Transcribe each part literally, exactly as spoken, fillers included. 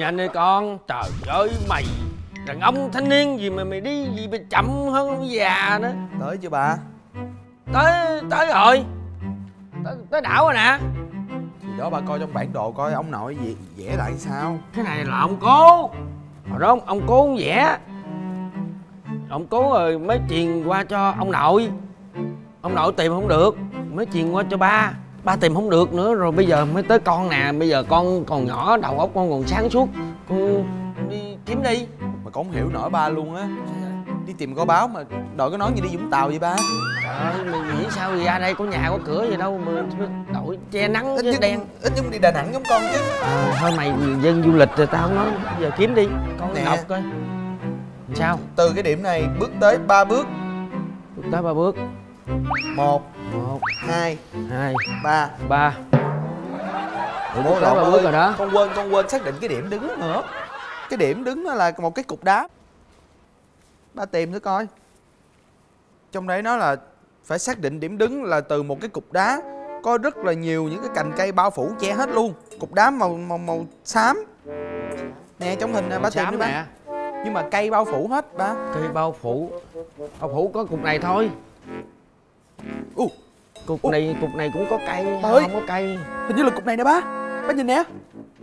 nhanh đi con. Trời ơi mày, đàn ông thanh niên gì mà mày đi gì mà chậm hơn ông già nữa. Tới chưa bà? Tới tới rồi. Tới, tới đảo rồi nè. Thì đó bà coi trong bản đồ coi ông nội gì vẽ lại sao. Cái này là ông cố. Hồi đó ông cố ông vẽ. Ông cố rồi mới truyền qua cho ông nội. Ông nội tìm không được mới truyền qua cho ba. Ba tìm không được nữa rồi bây giờ mới tới con nè. Bây giờ con còn nhỏ, đầu óc con còn sáng suốt. Con đi kiếm đi. Mà con không hiểu nổi ba luôn á. Đi tìm kho báu mà đội cái nón như đi Vũng Tàu vậy ba. Trời ơi, mày nghĩ sao thì ra đây có nhà có cửa gì đâu mà đội che nắng chứ đen. Ít nhất đi Đà Nẵng giống con chứ. À, thôi mày dân du lịch rồi tao không nói. Bây giờ kiếm đi, con nè. đọc coi. Sao? Từ cái điểm này bước tới ba bước. Bước tới ba bước. Một, Một, hai, hai, ba. ba. Ủa, bước tới ba bước rồi đó. Con quên, con quên xác định cái điểm đứng nữa. Cái điểm đứng đó là một cái cục đá. Ba tìm thử coi. Trong đấy nó là phải xác định điểm đứng là từ một cái cục đá có rất là nhiều những cái cành cây bao phủ che hết luôn. Cục đá màu màu màu xám. Nè trong hình nè ba tìm đi ba. Nhưng mà cây bao phủ hết ba. Cây bao phủ. Bao phủ có cục này thôi. Ủa. Cục Ủa. này cục này cũng có cây. Ba ơi. Không có cây. Hình như là cục này nè ba. Ba nhìn nè.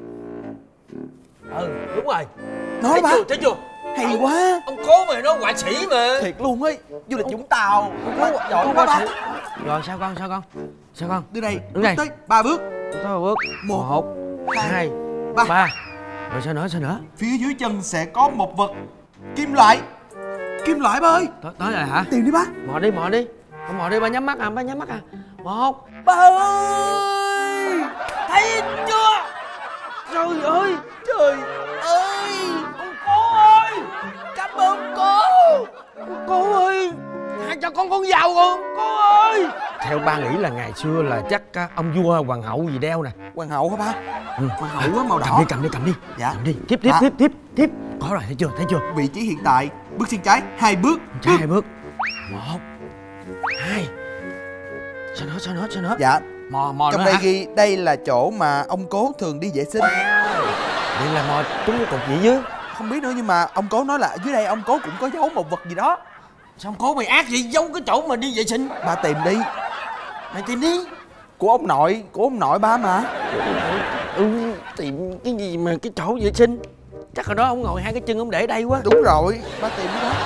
Ừ đúng rồi. Nó thấy ba. chưa, thấy chưa? Hay ông, quá. Ông cố mày nó họa sĩ mà. Thiệt luôn ấy. Du lịch Vũng Tàu. Ông cố giỏi quá ba. Rồi sao con, sao con? Sao con? Đưa đây. Đứng đây. Tới ba bước. Tới ba bước. Một, Một, hai, ba. ba. Rồi sao nữa, sao nữa? Phía dưới chân sẽ có một vật kim loại. Kim loại ba ơi. Tới, tới rồi hả? Tìm đi ba. Mò đi, mò đi. Con mò đi, ba nhắm mắt à, ba nhắm mắt à. Một. Ba ơi. Thấy chưa? Trời ơi. Trời ơi. Ông cố ơi. Cảm ơn cô. Ông cố ơi. Hãy cho con con giàu rồi, cô ơi. Theo ba nghĩ là ngày xưa là chắc ông vua hoàng hậu gì đeo nè. Hoàng hậu hả ba? Ừ. Hoàng hậu á, màu đỏ. Cầm đi, cầm đi, cầm đi. Dạ. Cầm đi. Tiếp, tiếp, À. tiếp, tiếp, tiếp. Có rồi, thấy chưa, thấy chưa? Vị trí hiện tại. Bước sang trái. Hai bước. Trái hai bước. Một, hai. Sao nữa, sao nữa, sao nữa? Dạ. Mò, mò Trong nữa đây hả? ghi đây là chỗ mà ông cố thường đi vệ sinh. Vậy là mò trúng cái cục gì dưới? Không biết nữa nhưng mà ông cố nói là dưới đây ông cố cũng có giấu một vật gì đó. Sao ông cố mày ác vậy? Giấu cái chỗ mà đi vệ sinh. Ba tìm đi. Mày tìm đi. Của ông nội, của ông nội ba mà. Ừ, tìm cái gì mà cái chỗ vệ sinh? Chắc hồi đó ông ngồi hai cái chân ông để đây quá. Đúng rồi, ba tìm cái đó.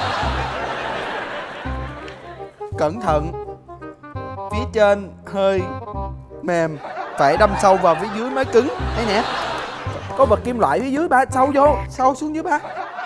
Cẩn thận. Phía trên hơi mềm, phải đâm sâu vào phía dưới mới cứng. Đây nè. Có vật kim loại phía dưới ba, sâu vô, sâu xuống dưới ba.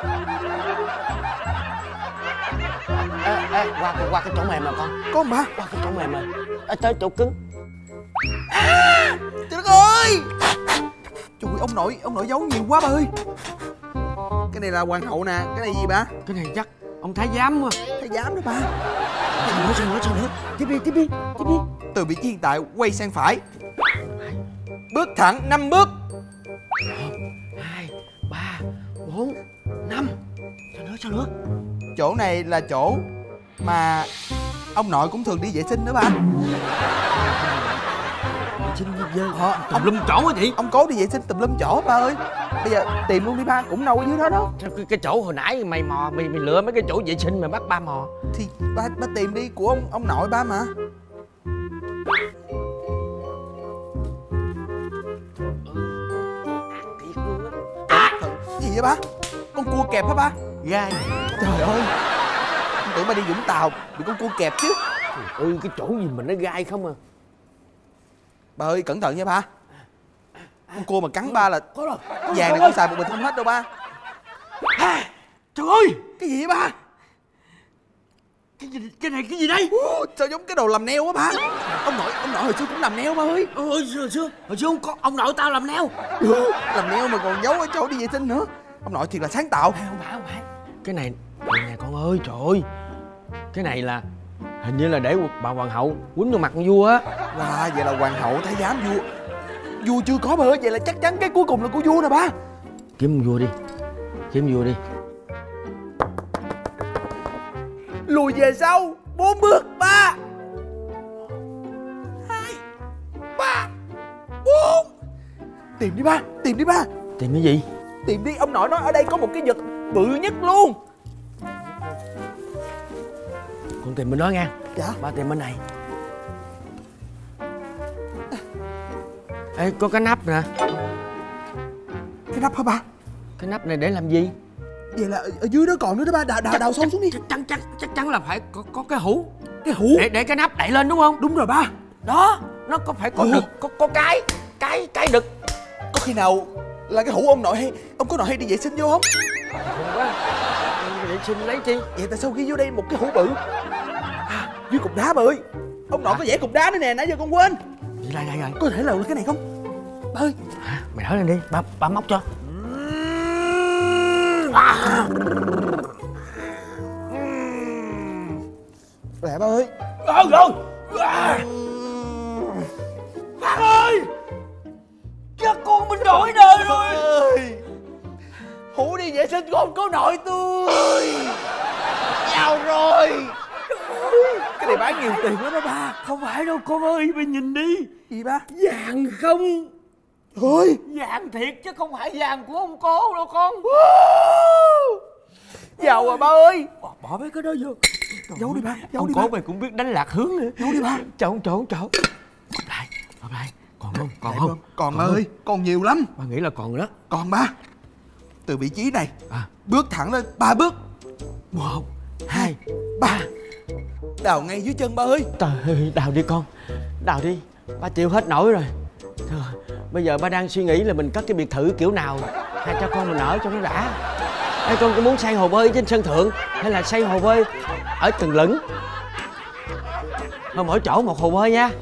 Ê, ê, qua, qua cái chỗ mềm nào con. Có không ba? Qua cái chỗ mềm rồi. Ê, tới chỗ cứng. À, trời đất ơi. Trời ơi, ông nội, ông nội giấu nhiều quá ba ơi. Cái này là hoàng hậu nè, cái này gì ba? Cái này chắc ông thái giám quá. Thái giám đó ba. Sao nữa, sao nữa, sao nữa? Tiếp đi, tiếp đi, tiếp đi. Từ vị trí hiện tại quay sang phải. Bước thẳng năm bước. Một, hai, ba, bốn, năm. Sao nữa, sao nữa? Chỗ này là chỗ mà ông nội cũng thường đi vệ sinh nữa ba. Vệ sinh dơ. Ờ, Tùm ông lum chỗ hả chị? Ông cố đi vệ sinh tùm lum chỗ ba ơi. Bây giờ tìm luôn đi ba, cũng đâu ở dưới đó đâu. Cái, cái chỗ hồi nãy mày mò, mày mày lựa mấy cái chỗ vệ sinh mà bắt ba mò. Thì ba ba tìm đi, của ông ông nội ba mà. Thiệt luôn á. Cái gì vậy ba? Con cua kẹp hả ba? Gai. Trời ơi. Con tưởng ba đi Vũng Tàu bị con cua kẹp chứ. Ừ, cái chỗ gì mà nó gai không à. Ba ơi cẩn thận nha ba. Con cua mà cắn ba là Có rồi. vàng này con xài một mình không hết đâu ba. À, trời ơi. Cái gì vậy ba? Cái gì, cái này cái gì đây? Ủa, sao giống cái đồ làm neo á ba? Ông nội, ông nội hồi xưa cũng làm neo ba ơi. Ôi, hồi xưa, hồi xưa, hồi xưa ông, con, ông nội tao làm neo. Ừ, làm neo mà còn giấu ở chỗ đi vệ sinh nữa. Ông nội thiệt là sáng tạo. À, không phải, không phải. Cái này, này nè con ơi, trời ơi. Cái này là hình như là để bà hoàng hậu quýnh vô mặt con vua á. Wow, vậy là hoàng hậu thái giám vua. Vua chưa có ba ơi, vậy là chắc chắn cái cuối cùng là của vua nè ba. Kiếm vua đi, kiếm vua đi. Lùi về sau bốn bước. Ba, hai, ba, bốn. Tìm đi ba, tìm đi ba. Tìm cái gì? Tìm đi, ông nội nói ở đây có một cái vật bự nhất luôn. Con tìm bên đó nha. Dạ. Ba tìm bên này. Ê, có cái nắp nè. Cái nắp hả ba? Cái nắp này để làm gì? Vậy là ở, ở dưới đó còn nữa đó ba. Đào, đào, đào sâu xuống đi. Chắc chắn chắc chắc chắn là phải có, có cái hũ. Cái hũ? Để để cái nắp đậy lên đúng không? Đúng rồi ba. Đó, nó có phải có Ồ. đực, có có cái cái cái đực. Có khi nào là cái hũ ông nội hay ông có nội hay đi vệ sinh vô không? Không quá. Vệ sinh lấy chi? Vậy tại sao ghi vô đây một cái hũ bự? À, dưới cục đá ba ơi. Ông nội Hả? có vẽ cục đá nữa nè, nãy giờ con quên. Vậy đây đây rồi. Có thể là cái này không? Ba ơi. Hả? Mày nói lên đi, ba ba móc cho. Lẹ ba ơi. Rồi rồi. Ba ơi. Chắc con mình đổi đời rồi. Ơi. Hũ đi vệ sinh của ông có nội tôi. Giàu rồi. Cái này bán nhiều tiền quá đó ba. Không phải đâu con ơi, mày nhìn đi. Gì ba? Vàng không? Thôi. Vàng thiệt chứ không phải vàng của ông cố đâu con. Giàu rồi ba ơi. Bỏ, bỏ mấy cái đó vô. Giấu đi ba. Giấu Ông đi cố ba. mày cũng biết đánh lạc hướng nữa. Giấu đi ba. Trộn trộn trộn. Bóp lại, bóp lại. Còn không? Còn Dạ không? vâng. Còn ba không? ơi. Còn nhiều lắm. Ba nghĩ là còn rồi đó. Còn ba. Từ vị trí này À. bước thẳng lên ba bước. Một, hai, Ba. Đào ngay dưới chân ba ơi. trời ơi, đào đi con. Đào đi. Ba chịu hết nổi rồi. Thôi, bây giờ ba đang suy nghĩ là mình cất cái biệt thự kiểu nào hay cho con mình ở cho nó đã. Ê, con có muốn xây hồ bơi trên sân thượng hay là xây hồ bơi ở tầng lửng? Thôi mỗi chỗ một hồ bơi nha.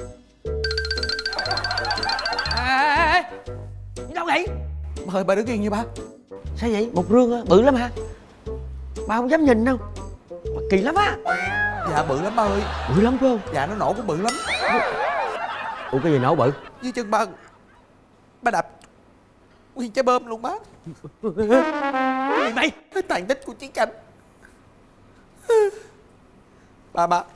Ê, ê, ê, đi đâu vậy? Ba ơi ba đứng yên nha ba. Sao vậy? Một rương á, bự lắm hả? Ba không dám nhìn đâu. Mà kỳ lắm á. Dạ bự lắm ba ơi. Bự lắm phải không? Dạ nó nổ cũng bự lắm. Ủa cái gì nổ bự? Dưới chân ba. Ba đạp nguyên trái bơm luôn ba. Gì mày? Hết tàn tích của chiến tranh. Ba ba.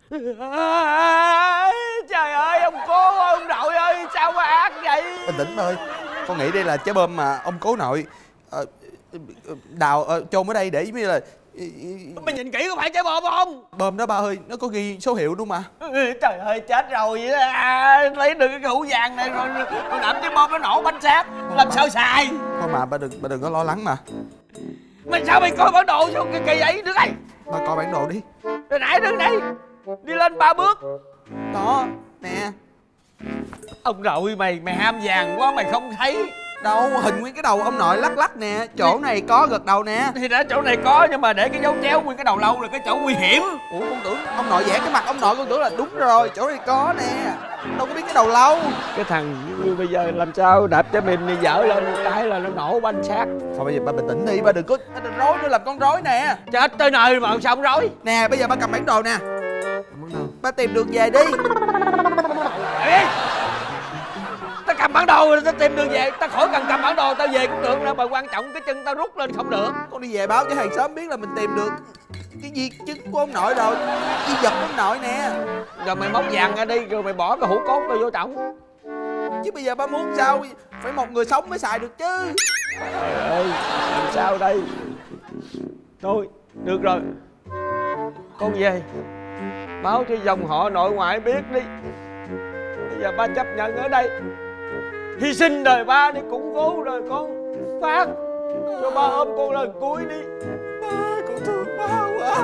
À, trời ơi ông cố ông nội ơi sao mà ác vậy? Bình tĩnh ba ơi. Con nghĩ đây là trái bơm mà ông cố nội ờ, đào ờ, chôn ở đây để giống như là Mày nhìn kỹ có phải trái bom không? bơm đó ba ơi. Nó có ghi số hiệu đúng mà. Trời ơi chết rồi vậy à, lấy được cái hũ vàng này rồi, rồi đập trái bom nó nổ bánh xác làm sao xài? Thôi mà ba đừng ba đừng có lo lắng mà. Mày sao mày coi bản đồ sao kỳ kỳ vậy? Đứng đây. Ba coi bản đồ đi. Rồi nãy đứng đây. Đi lên ba bước. Đó nè. Ông nội mày mày ham vàng quá mày không thấy. Đâu hình nguyên cái đầu ông nội lắc lắc nè. Chỗ này có gật đầu nè. Thì đã chỗ này có nhưng mà để cái dấu chéo nguyên cái đầu lâu là cái chỗ nguy hiểm. Ủa con tưởng ông nội vẽ cái mặt ông nội con tưởng là đúng rồi. Chỗ này có nè. Đâu có biết cái đầu lâu. Cái thằng như bây giờ làm sao đạp trái mìn này dở lên một cái là nó nổ banh xác. Thôi bây giờ ba bình tĩnh đi. Ba đừng có ba đừng rối nữa làm con rối nè. Chết tới nơi mà sao không rối. Nè bây giờ ba cầm bản đồ nè. Ba tìm đường về đi. Ê, tao cầm bản đồ rồi tao tìm đường về. Tao khỏi cần cầm bản đồ tao về cũng được đâu mà quan trọng cái chân tao rút lên không được. Con đi về báo cho hàng xóm biết là mình tìm được cái di chứng của ông nội rồi. Di vật của ông nội nè. Rồi mày móc vàng ra đi rồi mày bỏ cái hũ cốt tao vô trọng. Chứ bây giờ ba muốn sao? Phải một người sống mới xài được chứ. Trời ơi làm sao đây? Thôi được rồi, con về báo cho dòng họ nội ngoại biết đi. Bây giờ ba chấp nhận ở đây hy sinh đời ba đi củng cố rồi con Phát cho ba ôm con lần cuối đi. Ba con thương ba quá.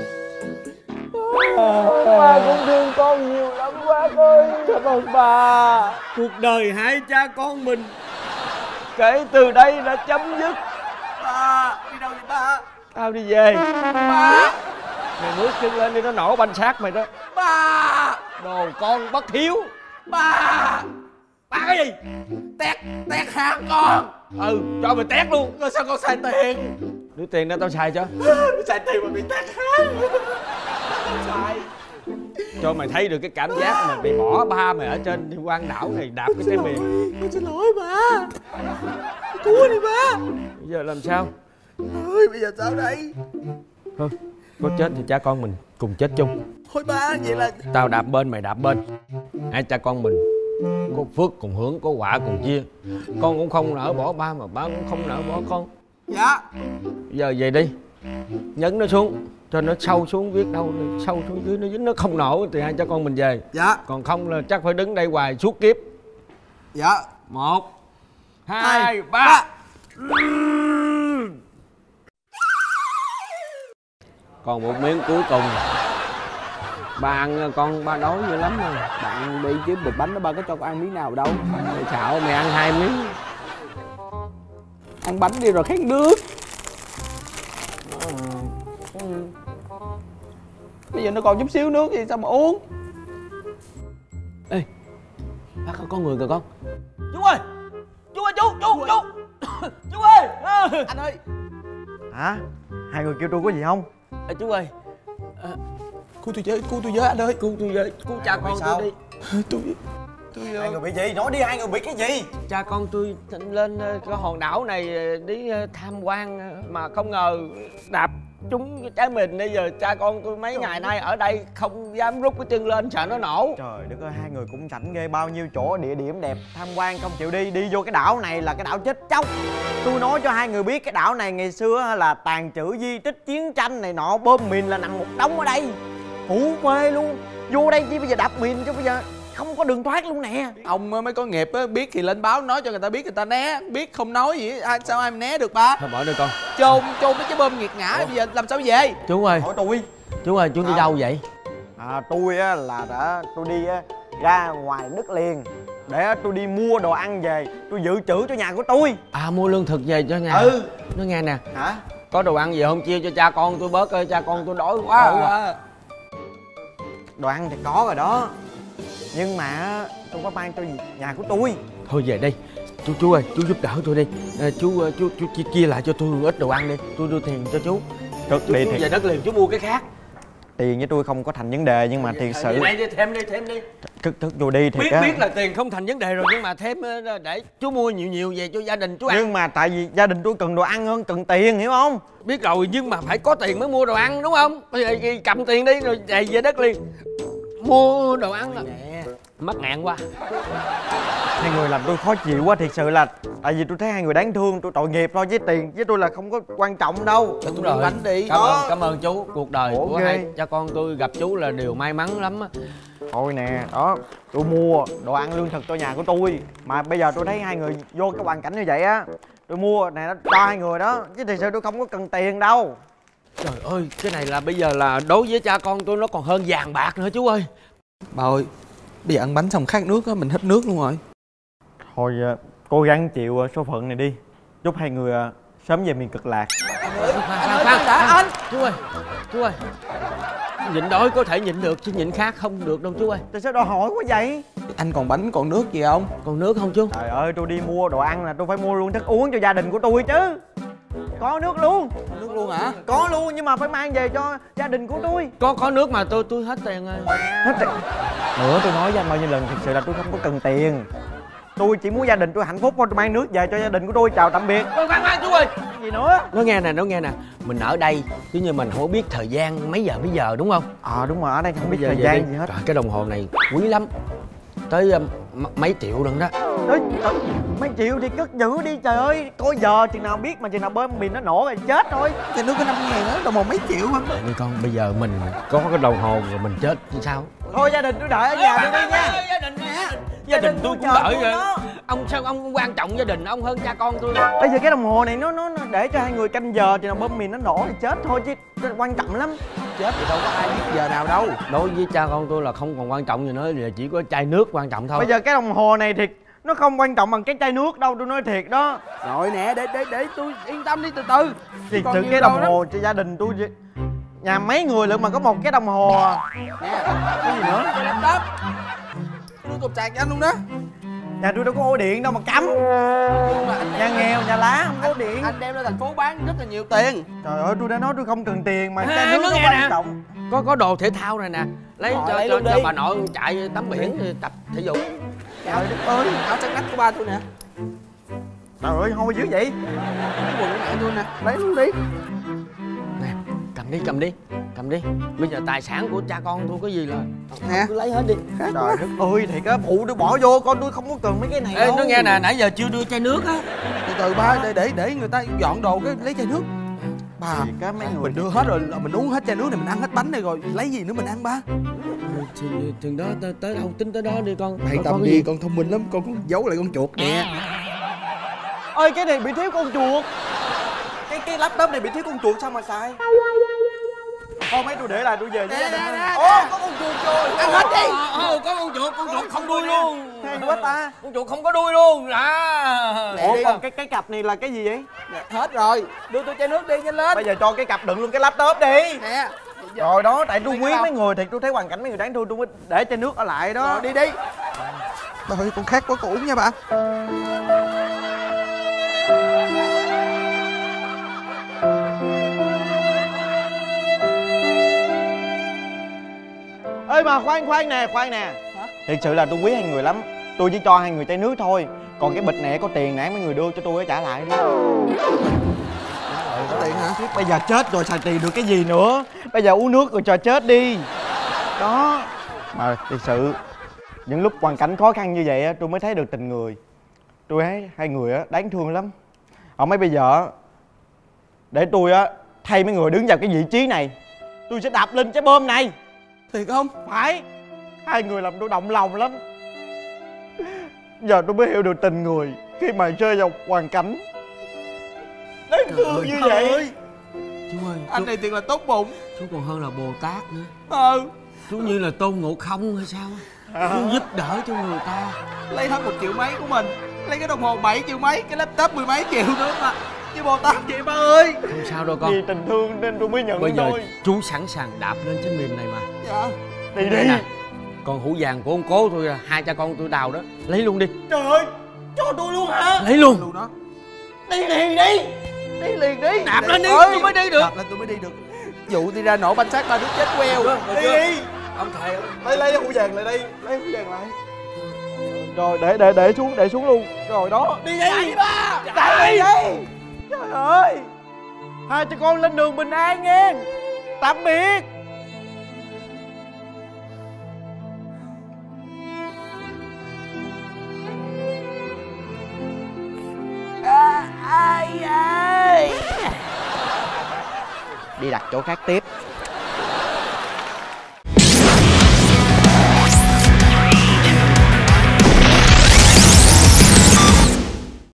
Ba cũng thương con nhiều lắm Phát ơi. Cảm ơn ba. Cuộc đời hai cha con mình kể từ đây đã chấm dứt. Ba đi đâu vậy ba? Tao đi về. Ba. Mày bước chân lên đi nó nổ banh xác mày đó. Ba. Đồ con bất hiếu. Ba. Ba cái gì? Tét tét hang con. Ừ cho mày tét luôn. Rồi sao con xài tiền? Đưa tiền đó tao xài cho. Xài tiền mà bị tét hang. Xài. Cho mày thấy được cái cảm giác mà bị bỏ ba mày ở trên quan đảo này đạp cái trái miền. Con xin lỗi ba. Cứu đi ba. Bây giờ làm sao? Ơi bây giờ sao đây? Thôi có chết thì cha con mình cùng chết chung. Thôi ba vậy là Tao đạp bên mày đạp bên, hai cha con mình Có phước cùng hưởng, có quả cùng chia. Con cũng không nỡ bỏ ba mà ba cũng không nỡ bỏ con. Dạ. Giờ về đi, nhấn nó xuống cho nó sâu xuống, viết đâu sâu xuống dưới nó dính nó không nổi thì hai cha con mình về. Dạ. Còn không là chắc phải đứng đây hoài suốt kiếp. Dạ. Một hai, Hai ba, ba. còn một miếng cuối cùng. Ba ăn con, ba đói dữ lắm rồi. Bạn đi kiếm bịch bánh đó, ba có cho con ăn miếng nào đâu. Mày xạo mày ăn hai miếng. Ăn bánh đi rồi khát nước. Bây giờ nó còn chút xíu nước thì sao mà uống. Ê, bác có con người kìa con. Chú ơi, chú ơi, chú, chú, chú, chú ơi. Anh ơi. Hả? Hai người kêu tôi có gì không? À, chú ơi, à, Cứu tôi với, cứu tôi với anh ơi. cứu tôi với, cứu cha con tôi đi. Tôi tôi Hai người bị gì? Nói đi, hai người bị cái gì? Cha con tôi lên ờ, cái hòn đảo này ờ, đi ờ, tham quan ờ, mà không ngờ đạp trúng cái trái mìn. Bây giờ cha con tôi mấy ngày nay ở đây không dám rút cái chân lên sợ nó nổ. Trời đất ơi, hai người cũng rảnh ghê. Bao nhiêu chỗ địa điểm đẹp tham quan không chịu đi. Đi vô cái đảo này là cái đảo chết chóc. Tôi nói cho hai người biết cái đảo này ngày xưa là tàn trữ di tích chiến tranh này nọ. Bom mìn là nằm một đống ở đây. Phủ phê luôn. Vô đây chi bây giờ đạp mìn chứ bây giờ không có đường thoát luôn nè. Ông mới có nghiệp á, biết thì lên báo nói cho người ta biết, người ta né. Biết không nói gì ai sao ai né được ba. Thôi bỏ đi con. Chôn chôn mấy cái bơm nghiệt ngã. Bây giờ làm sao về? Chú ơi, Hỏi tôi. chú ơi, chú đi đâu vậy? À, tôi á là đã tôi đi á, ra ngoài đất liền để tôi đi mua đồ ăn về, tôi dự trữ cho nhà của tôi. À, mua lương thực về cho nhà. Ừ. Nó nghe nè, Hả? có đồ ăn gì không chia cho cha con tôi bớt ơi, cha con tôi đói quá. Ừ, à. Đồ ăn thì có rồi đó, nhưng mà tôi có mang cho nhà của tôi. Thôi về đi, chú chú ơi, chú giúp đỡ tôi đi. À, chú, chú chú chia, chia lại cho tôi một ít đồ ăn đi, tôi đưa tiền cho chú. Thật Chú, đi chú thì về đất liền chú mua cái khác. tiền với tôi không có thành vấn đề, nhưng mà thiệt sự Vậy đi, thêm đi, thêm đi. thức thức vô đi thiệt Biết á. biết là tiền không thành vấn đề rồi, nhưng mà thêm ờ, để chú mua nhiều nhiều về cho gia đình chú ăn. Nhưng mà tại vì gia đình tôi cần đồ ăn hơn cần tiền, hiểu không? Biết rồi, nhưng mà phải có tiền mới mua đồ ăn đúng không? Bây giờ cầm tiền đi rồi chạy về đất liền mua đồ ăn là mắc ngạn quá. Hai người làm tôi khó chịu quá thiệt sự, là tại vì tôi thấy hai người đáng thương, tôi tội nghiệp thôi, với tiền với tôi là không có quan trọng đâu. Đúng rồi, bánh đi. cảm Đó. ơn cảm ơn chú. Cuộc đời Khổ của ghê. hai cha con tôi gặp chú là điều may mắn lắm á. Thôi nè, đó, tôi mua đồ ăn lương thực cho nhà của tôi. Mà bây giờ tôi thấy hai người vô cái hoàn cảnh như vậy á, tôi mua này nó cho hai người đó, chứ thật sự tôi không có cần tiền đâu. Trời ơi, cái này là bây giờ là đối với cha con tôi nó còn hơn vàng bạc nữa chú ơi. Bà ơi, bây giờ ăn bánh xong khát nước á, mình hết nước luôn rồi. Thôi cố gắng chịu số phận này đi. Chúc hai người sớm về miền cực lạc. Khoan, khoan, khoan, đã anh. Chú ơi, chú ơi, nhịn đói có thể nhịn được chứ nhịn khát không được đâu chú ơi. Tại sao đòi hỏi quá vậy? Anh còn bánh còn nước gì không? Còn nước không chú? Trời ơi, tôi đi mua đồ ăn là tôi phải mua luôn thức uống cho gia đình của tôi chứ. Có nước luôn. Nước luôn hả? Có luôn, nhưng mà phải mang về cho gia đình của tôi. Có có nước mà tôi tôi hết tiền rồi. Hết tiền. Nữa tôi nói với anh bao nhiêu lần, thật sự là tôi không có cần tiền. Tôi chỉ muốn gia đình tôi hạnh phúc thôi, tôi mang nước về cho gia đình của tôi. Chào tạm biệt. Khoan khoan khoan chú ơi. Gì nữa? Nó nghe nè, nó nghe nè. Mình ở đây chứ như mình không có biết thời gian mấy giờ mấy giờ đúng không? Ờ à, đúng rồi, ở đây không biết Bây giờ thời về gian đi. gì hết. Trời, cái đồng hồ này quý lắm. Tới um, mấy triệu lần đó. Ê, trời, mấy triệu thì cất giữ đi trời ơi. Coi giờ chừng nào biết mà chừng nào bơm mìn nó nổ rồi chết thôi. Chai nước có năm ngàn đó, đồng hồ mấy triệu mà. Đi con, bây giờ mình có cái đồng hồ rồi mình chết chứ sao? Thôi gia đình tôi đợi ở nhà tôi đi nha. Gia đình nè. Gia đình tôi cũng đợi rồi. Ông sao ông quan trọng gia đình ông hơn cha con tôi? Bây giờ cái đồng hồ này nó nó nó để cho hai người canh giờ, chừng nào bơm mìn nó nổ thì chết thôi chứ quan trọng lắm. Chết thì đâu có ai biết giờ nào đâu. Đối với cha con tôi là không còn quan trọng gì nữa, là chỉ có chai nước quan trọng thôi. Bây giờ cái đồng hồ này thiệt nó không quan trọng bằng cái chai nước đâu, tôi nói thiệt đó. Rồi nè, để để để tôi yên tâm đi, từ từ. Thiệt Còn sự nhiều cái đồ đồng lắm. hồ cho gia đình tôi, nhà mấy người lượng mà có một cái đồng hồ à. Nè, Cái gì nữa? cái laptop. Tôi cục sạc cho anh luôn đó. Nhà tôi đâu có ổ điện đâu mà cắm. Nhà nghèo, nhà lá không có điện. Anh đem ra thành phố bán rất là nhiều tiền. Trời ơi, tôi đã nói tôi không cần tiền mà À, chai nước nó nó nghe quan nè. trọng. Có có đồ thể thao này nè. Lấy Rồi, cho, lấy cho, luôn cho đi. bà nội chạy tắm biển thì tập thể dục. Trời đất ơi, áo trắng nách của ba tôi nè. Trời ơi, hôi dữ vậy. Cái quần của mẹ tôi nè, lấy luôn đi. Nè, cầm đi, cầm đi. cầm đi. Bây giờ tài sản của cha con tôi có gì là Nè. cứ lấy hết đi. Trời đất Ơi thiệt á, phụ tôi bỏ vô, con tôi không muốn cần mấy cái này Ê, đâu. nó nghe nè, nãy giờ chưa đưa chai nước á. từ từ ba, để để để người ta dọn đồ cái lấy chai nước. Ba, Thiệt á, mấy người mình đưa hết rồi, mình uống hết chai nước này, mình ăn hết bánh này rồi, lấy gì nữa mình ăn ba. Thì chừng đó tới, tới đâu tính tới đó đi con. Yên Con tâm có đi, gì? con thông minh lắm, con con giấu lại con chuột nè. Ơi cái này bị thiếu con chuột. Cái cái laptop này bị thiếu con chuột sao mà xài? Thôi mấy tôi để lại tôi về với gia đình. Ô có con chuột rồi. Ăn hết đi. Ờ, có con chuột, con chuột không đuôi luôn. Hay quá ta. Con chuột không có đuôi luôn. À. Lẹ Ủa đi. còn cái cái cặp này là cái gì vậy? Hết rồi, đưa tôi chai nước đi nhanh lên. Bây giờ cho cái cặp đựng luôn cái laptop đi. Nè. Rồi đó, tại tôi Mấy quý cái mấy đâu? người, thì tôi thấy hoàn cảnh mấy người đáng thương, tôi mới để chai nước ở lại đó. Rồi đi đi. Bà ơi, con khát quá, con uống nha bà. Ê mà khoan khoan nè, khoan nè. Hả? Thiệt sự là tôi quý hai người lắm. Tôi chỉ cho hai người chai nước thôi. Còn cái bịch này có tiền nãy mấy người đưa cho tôi trả lại đi. Có tiền hả? Bây giờ chết rồi xài tiền được cái gì nữa. Bây giờ uống nước rồi cho chết đi. Đó. Mà thiệt sự những lúc hoàn cảnh khó khăn như vậy á, tôi mới thấy được tình người. Tôi thấy hai người á đáng thương lắm. Không mấy bây giờ để tôi á thay mấy người đứng vào cái vị trí này, tôi sẽ đạp lên trái bom này. Thiệt không? Phải. Hai người làm tôi động lòng lắm. Giờ tôi mới hiểu được tình người khi mà rơi vào hoàn cảnh đáng thương như vậy. Chú ơi, Anh chú, này thiệt là tốt bụng. chú còn hơn là Bồ Tát nữa. Ừ. Chú như là Tôn Ngộ Không hay sao á. Chú giúp đỡ cho người ta. Lấy hết một triệu mấy của mình, lấy cái đồng hồ bảy triệu mấy, cái laptop mười mấy triệu nữa mà. Chứ Bồ Tát chị ba ơi. Không sao đâu con. Vì tình thương nên tôi mới nhận Bây giờ thôi. chú sẵn sàng đạp lên trái mềm này mà. Dạ. Đi Đây đi. nè, con hũ vàng của ông cố tôi là hai cha con tôi đào đó. Lấy luôn đi. Trời ơi, cho tôi luôn hả? Lấy luôn. Luôn đó. Đi liền đi. Đi liền đi. Đạp lên đi, Ơi, tôi mới đi được. Đạp lên tôi mới đi được. Dụ đi ra nổ bánh xác ba đứa chết queo. Đi đi. Ông thầy ơi. Lấy lấy hũ vàng lại đây, lấy hũ vàng lại. Rồi để để để xuống, để xuống luôn. Rồi đó, đi đi. ba. Chạy đi. Trời ơi. Hai cha con lên đường bình an nghe. Tạm biệt. Ai ơi. Đi đặt chỗ khác tiếp.